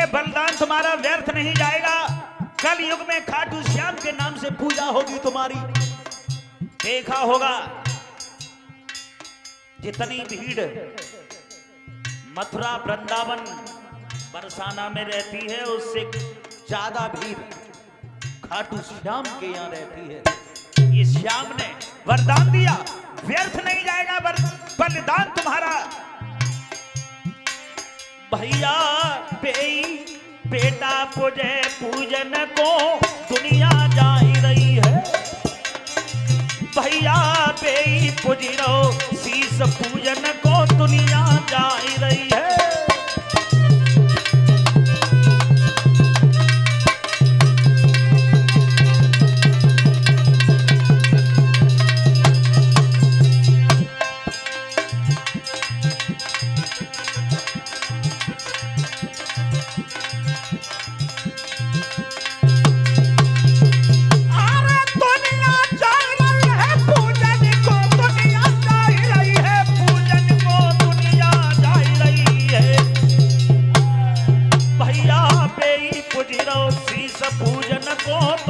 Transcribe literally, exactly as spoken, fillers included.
बलिदान तुम्हारा व्यर्थ नहीं जाएगा। कल युग में खाटू श्याम के नाम से पूजा होगी तुम्हारी। देखा होगा जितनी भीड़ मथुरा वृंदावन बरसाना में रहती है उससे ज्यादा भीड़ खाटू श्याम के यहाँ रहती है। ये श्याम ने वरदान दिया, व्यर्थ नहीं जाएगा बलिदान तुम्हारा। भैया पेई बेटा पूजे पूजन को दुनिया जा ही रही है। भैया पेई पूजिरो शीस पूजन को दुनिया जा ही रही है। पूजन को